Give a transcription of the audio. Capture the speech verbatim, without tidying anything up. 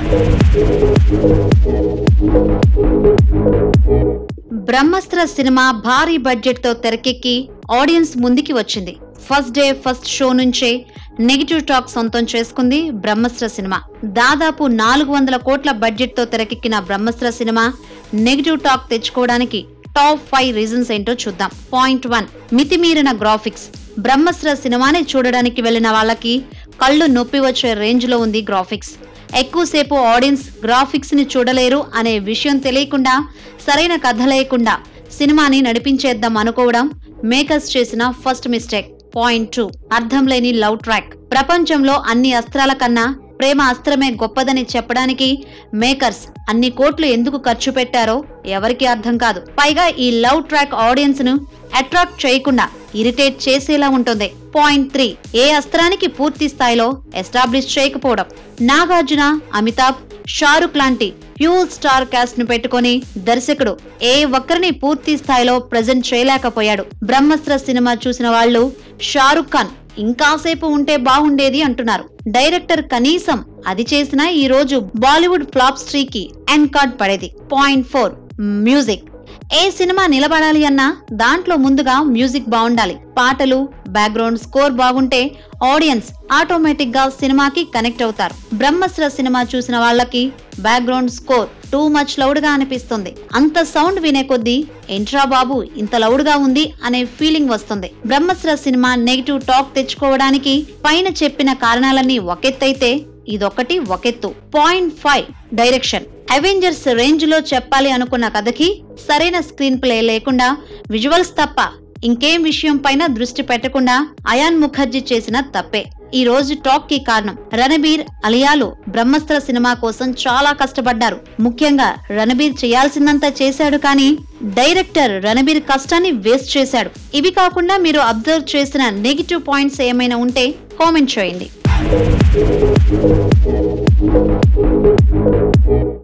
బ్రహ్మాస్త్ర cinema భారీ budget తో తెరకెక్కి audiences ముందుకి వచ్చింది. ఫస్ట్ డే ఫస్ట్ షో నుంచే నెగిటివ్ టాక్ సొంతం చేసుకుంది బ్రహ్మాస్త్ర సినిమా. దాదాపు నాలుగు వందల కోట్ల బడ్జెట్ తో తెరకెక్కిన బ్రహ్మాస్త్ర సినిమా నెగిటివ్ టాక్ తెచ్చుకోవడానికి టాప్ ఫైవ్ రీజన్స్ ఏంటో చూద్దాం. పాయింట్ వన్, మితిమీరిన గ్రాఫిక్స్. బ్రహ్మాస్త్ర సినిమాని చూడడానికి వెళ్లిన వాళ్ళకి కళ్ళు నొప్పి వచ్చే రేంజ్ లో ఉంది గ్రాఫిక్స్. ఎక్కువసేపు ఆడియన్స్ గ్రాఫిక్స్ ని చూడలేరు అనే విషయం తెలియకుండా, సరైన కథ లేకుండా సినిమాని నడిపించేద్దాం అనుకోవడం మేకర్స్ చేసిన ఫస్ట్ మిస్టేక్. పాయింట్ టూ, అర్థం లేని లవ్ ట్రాక్. ప్రపంచంలో అన్ని అస్త్రాల కన్నా ప్రేమ అస్త్రమే గొప్పదని చెప్పడానికి మేకర్స్ అన్ని కోట్లు ఎందుకు ఖర్చు పెట్టారో ఎవరికి అర్థం కాదు. పైగా ఈ లవ్ ట్రాక్ ఆడియన్స్ ను అట్రాక్ట్ చేయకుండా ఇరిటేట్ చేసేలా ఉంటుంది. పాయింట్ త్రీ, ఏ అస్త్రానికి పూర్తి స్థాయిలో ఎస్టాబ్లిష్ చేయకపోవడం. నాగార్జున, అమితాబ్, షారుఖ్ లాంటి హ్యూజ్ స్టార్ కాస్ట్ ను పెట్టుకుని దర్శకుడు ఏ ఒక్కరిని పూర్తి స్థాయిలో ప్రెజెంట్ చేయలేకపోయాడు. బ్రహ్మాస్త్ర సినిమా చూసిన వాళ్ళు షారుఖ్ ఖాన్ ఇంకాసేపు ఉంటే బాగుండేది అంటున్నారు. డైరెక్టర్ కనీసం అది చేసినా ఈ రోజు బాలీవుడ్ ఫ్లాప్ స్ట్రీకి ఎండ్ కార్డ్ పడేది. Point four, music. ఏ సినిమా నిలబడాలి అన్నా దాంట్లో ముందుగా మ్యూజిక్ బాగుండాలి. పాటలు, బ్యాక్గ్రౌండ్ స్కోర్ బాగుంటే ఆడియన్స్ ఆటోమేటిక్ గా సినిమాకి కనెక్ట్ అవుతారు. బ్రహ్మాస్త్ర సినిమా చూసిన వాళ్ళకి background score too much loud గా అనిపిస్తుంది. అంత సౌండ్ వినే కొద్దీ ఏంట్రా బాబు ఇంత లౌడ్ గా ఉంది అనే ఫీలింగ్ వస్తుంది. బ్రహ్మాస్త్ర సినిమా నెగిటివ్ టాక్ తెచ్చుకోవడానికి పైన చెప్పిన కారణాలన్నీ ఒకెత్తైతే ఇదొకటి ఒకెత్తు. Point five, direction. Avengers range లో చెప్పాలి అనుకున్న కథకి సరైన స్క్రీన్ ప్లే లేకుండా, విజువల్స్ తప్ప ఇంకేం విషయం పైన దృష్టి పెట్టకుండా అయాన్ ముఖర్జీ చేసిన తప్పే ఈ రోజు టాక్ కి కారణం. రణబీర్, అలియాలు బ్రహ్మాస్త్ర సినిమా కోసం చాలా కష్టపడ్డారు. ముఖ్యంగా రణబీర్ చేయాల్సిందంతా చేశాడు, కానీ డైరెక్టర్ రణబీర్ కష్టాన్ని వేస్ట్ చేశాడు. ఇవి కాకుండా మీరు అబ్జర్వ్ చేసిన నెగిటివ్ పాయింట్స్ ఏమైనా ఉంటే కామెంట్ చేయండి.